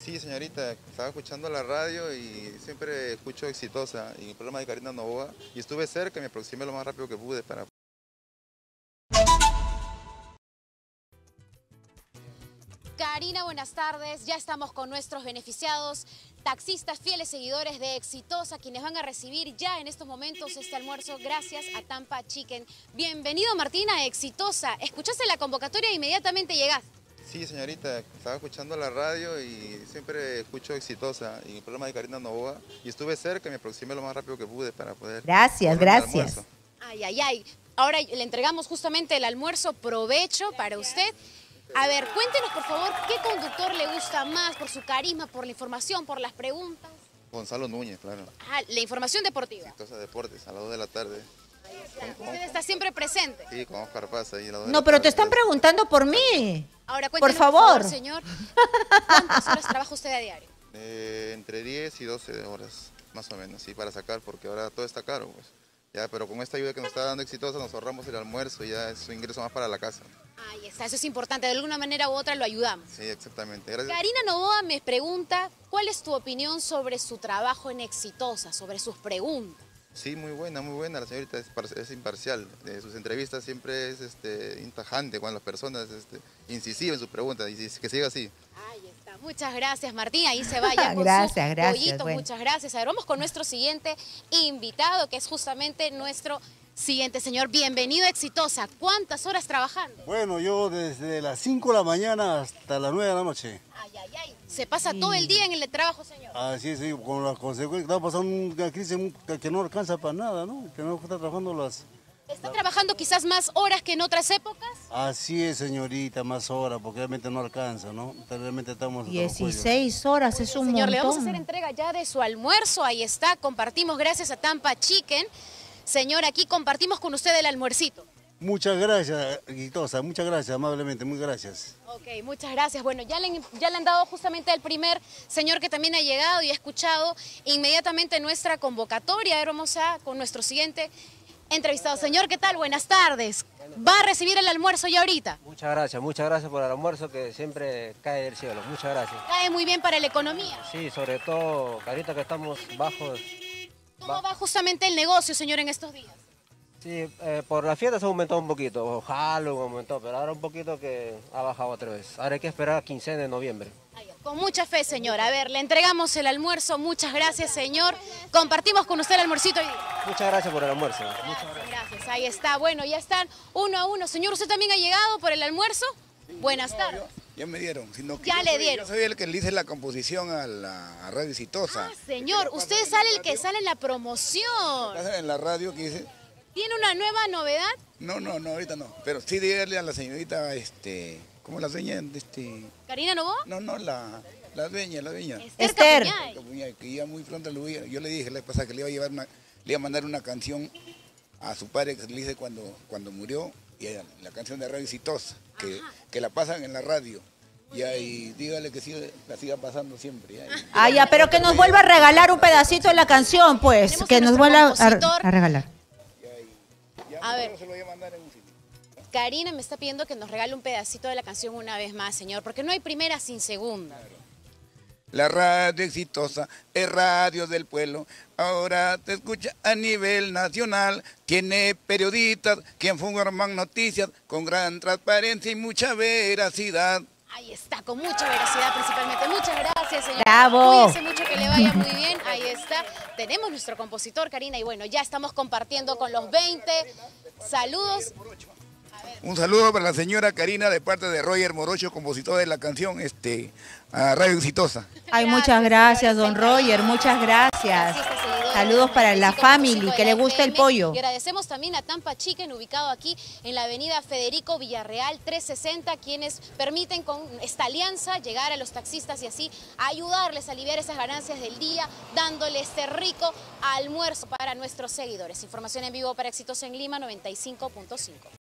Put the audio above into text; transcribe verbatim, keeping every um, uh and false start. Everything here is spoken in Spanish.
Sí, señorita, estaba escuchando la radio y siempre escucho Exitosa y el programa de Karina Novoa y estuve cerca y me aproximé lo más rápido que pude para... Karina, buenas tardes. Ya estamos con nuestros beneficiados, taxistas fieles seguidores de Exitosa, quienes van a recibir ya en estos momentos este almuerzo gracias a Tampa Chicken. Bienvenido, Martín, a Exitosa. Escuchaste la convocatoria e inmediatamente llegaste. Sí, señorita, estaba escuchando la radio y siempre escucho Exitosa y el programa de Karina Novoa y estuve cerca y me aproximé lo más rápido que pude para poder... Gracias, gracias. Ay, ay, ay. Ahora le entregamos justamente el almuerzo. Provecho para usted. A ver, cuéntenos, por favor, ¿qué conductor le gusta más por su carisma, por la información, por las preguntas? Gonzalo Núñez, claro. Ah, la información deportiva. Exitosa Deportes, a las dos de la tarde. Usted está siempre presente. Sí, con Oscar Paz ahí a las dos de No, la pero tarde. te están preguntando por mí. Ahora cuéntenos, Por favor. señor, ¿cuántas horas trabaja usted a diario? Eh, entre diez y doce horas, más o menos, sí, para sacar, porque ahora todo está caro, pues. Ya, pero con esta ayuda que nos está dando Exitosa nos ahorramos el almuerzo y ya es un ingreso más para la casa. Ahí está, eso es importante, de alguna manera u otra lo ayudamos. Sí, exactamente. Gracias. Karina Novoa me pregunta, ¿cuál es tu opinión sobre su trabajo en Exitosa, sobre sus preguntas? Sí, muy buena, muy buena. La señorita es, par- es imparcial. De sus entrevistas siempre es este, intajante con las personas, este, incisiva en sus preguntas y que siga así. Ahí está, muchas gracias, Martín, ahí se vaya con Gracias, su gracias, pollito, bueno. muchas gracias. A ver, vamos con nuestro siguiente invitado, que es justamente nuestro siguiente señor. Bienvenido a Exitosa. ¿Cuántas horas trabajando? Bueno, yo desde las cinco de la mañana hasta las nueve de la noche. Ay, ay, ay. Se pasa todo el día en el trabajo, señor. Así es, sí, con las consecuencias. Está pasando una crisis que no alcanza para nada, ¿no? Que no está trabajando las... ¿Está trabajando quizás más horas que en otras épocas? Así es, señorita, más horas, porque realmente no alcanza, ¿no? Realmente estamos... hasta los cuellos. dieciséis horas es un Señor, montón. le vamos a hacer entrega ya de su almuerzo. Ahí está, compartimos gracias a Tampa Chicken. Señor, aquí compartimos con usted el almuercito. Muchas gracias, Exitosa, muchas gracias, amablemente, muy gracias. Ok, muchas gracias. Bueno, ya le, ya le han dado justamente al primer señor que también ha llegado y ha escuchado inmediatamente nuestra convocatoria. Ahora vamos a con nuestro siguiente entrevistado. Señor, ¿qué tal? Buenas tardes. ¿Va a recibir el almuerzo ya ahorita? Muchas gracias, muchas gracias por el almuerzo que siempre cae del cielo. Muchas gracias. Cae muy bien para la economía. Sí, sobre todo, ahorita que estamos bajos. ¿Cómo va justamente el negocio, señor, en estos días? Sí, eh, por las fiestas ha aumentado un poquito, Halloween aumentó, pero ahora un poquito que ha bajado otra vez. Ahora hay que esperar a quincena de noviembre. Ay, con mucha fe, señor. A ver, le entregamos el almuerzo. Muchas gracias, señor. Compartimos con usted el almuercito hoy día. Muchas gracias por el almuerzo. Muchas gracias. Gracias, ahí está. Bueno, ya están uno a uno. Señor, ¿usted también ha llegado por el almuerzo? Buenas tardes. Ya me dieron. Sino que Ya yo le soy- dieron. Yo soy el que le hice la composición a la a Radio Exitosa. Ah, señor, usted sale el que sale en la promoción. En la radio que dice, ¿Tiene una nueva novedad? no, no, no, ahorita no. Pero sí dígale a la señorita, este, ¿cómo la dueña? Este, ¿Karina Novoa? no, no, la, la dueña, la dueña. Esther. Capuñay. Que que ya muy pronto le voy a- yo le dije la vez pasada que le iba a llevar una, le iba a mandar una canción a su padre que le hice cuando, cuando murió, y era la canción de Radio Exitosa, que, que la pasan en la radio. Y ahí dígale que siga, la siga pasando siempre. Ya, y- Ah, ya, pero que nos vuelva a regalar un pedacito de la canción, pues. Tenemos Que a nos nuestro vuelva a, compositor. a regalar. ya A ver. pero se lo voy a mandar en un sitio. Karina me está pidiendo que nos regale un pedacito de la canción una vez más, señor, porque no hay primera sin segunda. La radio Exitosa es radio del pueblo, ahora te escucha a nivel nacional. Tiene periodistas que informan noticias con gran transparencia y mucha veracidad. Ahí está, con mucha veracidad principalmente. Muchas gracias, señor. Bravo. Cuídense mucho, que le vaya muy bien. Ahí está. Tenemos nuestro compositor, Karina, y bueno, ya estamos compartiendo con los veinte. Saludos. Un saludo para la señora Karina de parte de Roger Morocho, compositor de la canción este, a Radio Exitosa. Ay, muchas gracias, don Roger, muchas gracias. Saludos para la family, que le gusta el pollo. Y agradecemos también a Tampa Chicken, ubicado aquí en la avenida Federico Villarreal trescientos sesenta, quienes permiten con esta alianza llegar a los taxistas y así ayudarles a aliviar esas ganancias del día, dándoles este rico almuerzo para nuestros seguidores. Información en vivo para Exitosa en Lima noventa y cinco punto cinco.